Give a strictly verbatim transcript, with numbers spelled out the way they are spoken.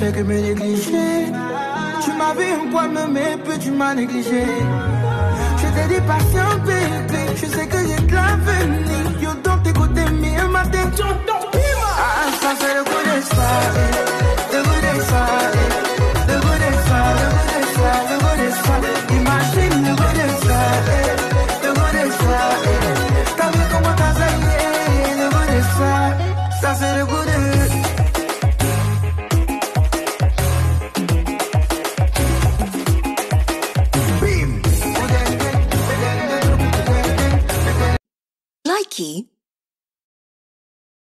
fait que me négliger. Tu m'avais un poids m'aimer, puis tu m'as négligé. Je t'ai dit patient, bébé. Je sais que j'ai de l'avenir. Yo, donc t'écoutes mieux ma tête. Ah, ça c'est le coup de ça. Le coup de ça. Le coup de ça. Le coup de ça. Le coup de ça. Imagine le coup de ça. Le coup de ça. T'as vu comment t'as zaïé. Le coup de ça. Ça c'est le coup de. Likey